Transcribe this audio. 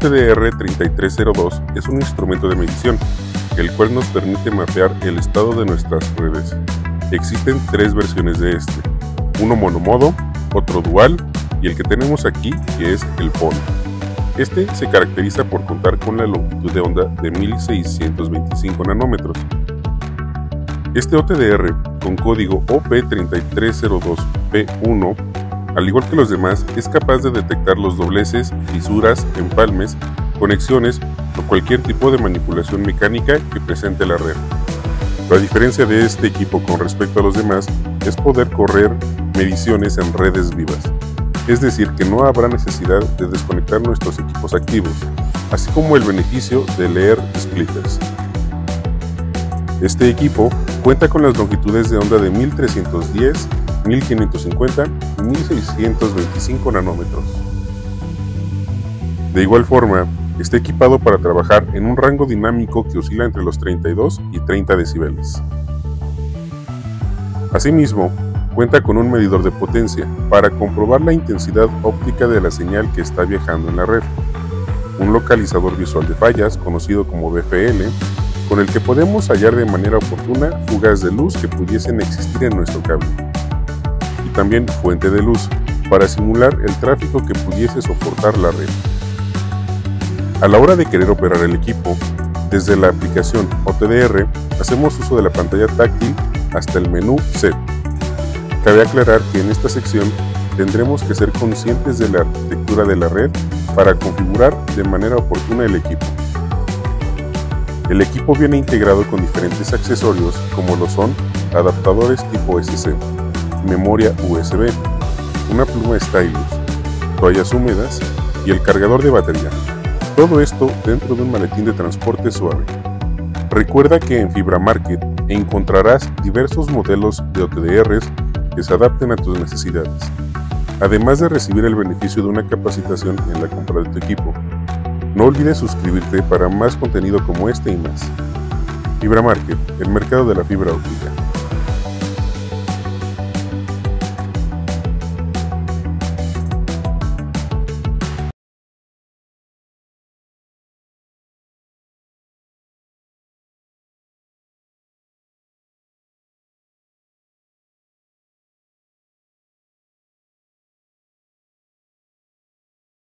OTDR3302 es un instrumento de medición, el cual nos permite mapear el estado de nuestras redes. Existen tres versiones de este, uno monomodo, otro dual y el que tenemos aquí, que es el PON. Este se caracteriza por contar con la longitud de onda de 1625 nanómetros. Este OTDR, con código OP3302P1, al igual que los demás, es capaz de detectar los dobleces, fisuras, empalmes, conexiones o cualquier tipo de manipulación mecánica que presente la red. La diferencia de este equipo con respecto a los demás es poder correr mediciones en redes vivas, es decir, que no habrá necesidad de desconectar nuestros equipos activos, así como el beneficio de leer splitters. Este equipo cuenta con las longitudes de onda de 1310, 1550 y 1625 nanómetros. De igual forma, está equipado para trabajar en un rango dinámico que oscila entre los 32 y 30 decibeles. Asimismo, cuenta con un medidor de potencia para comprobar la intensidad óptica de la señal que está viajando en la red, un localizador visual de fallas conocido como BFL, con el que podemos hallar de manera oportuna fugas de luz que pudiesen existir en nuestro cable, y también fuente de luz para simular el tráfico que pudiese soportar la red. A la hora de querer operar el equipo, desde la aplicación OTDR hacemos uso de la pantalla táctil hasta el menú Set. Cabe aclarar que en esta sección tendremos que ser conscientes de la arquitectura de la red para configurar de manera oportuna el equipo. El equipo viene integrado con diferentes accesorios como lo son adaptadores tipo SC, memoria USB, una pluma stylus, toallas húmedas y el cargador de batería. Todo esto dentro de un maletín de transporte suave. Recuerda que en Fibra Market encontrarás diversos modelos de OTDRs que se adapten a tus necesidades, además de recibir el beneficio de una capacitación en la compra de tu equipo. No olvides suscribirte para más contenido como este y más. Fibra Market, el mercado de la fibra óptica.